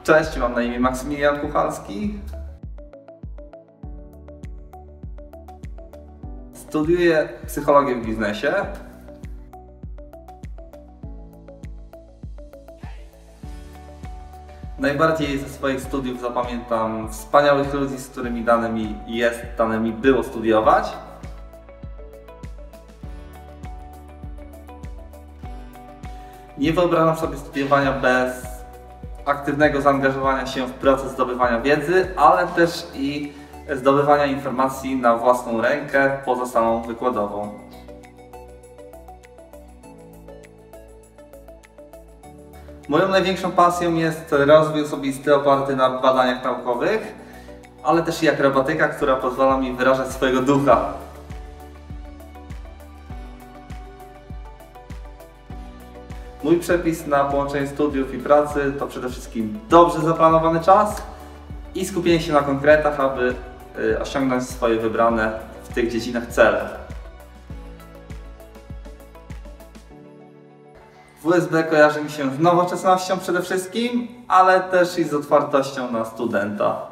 Cześć, mam na imię Maksymilian Kuchalski. Studiuję psychologię w biznesie. Najbardziej ze swoich studiów zapamiętam wspaniałych ludzi, z którymi dane mi było studiować. Nie wyobrażam sobie studiowania bez aktywnego zaangażowania się w proces zdobywania wiedzy, ale też i zdobywania informacji na własną rękę poza salą wykładową. Moją największą pasją jest rozwój osobisty oparty na badaniach naukowych, ale też i akrobatyka, która pozwala mi wyrażać swojego ducha. Mój przepis na połączenie studiów i pracy to przede wszystkim dobrze zaplanowany czas i skupienie się na konkretach, aby osiągnąć swoje wybrane w tych dziedzinach cele. WSB kojarzy mi się z nowoczesnością przede wszystkim, ale też i z otwartością na studenta.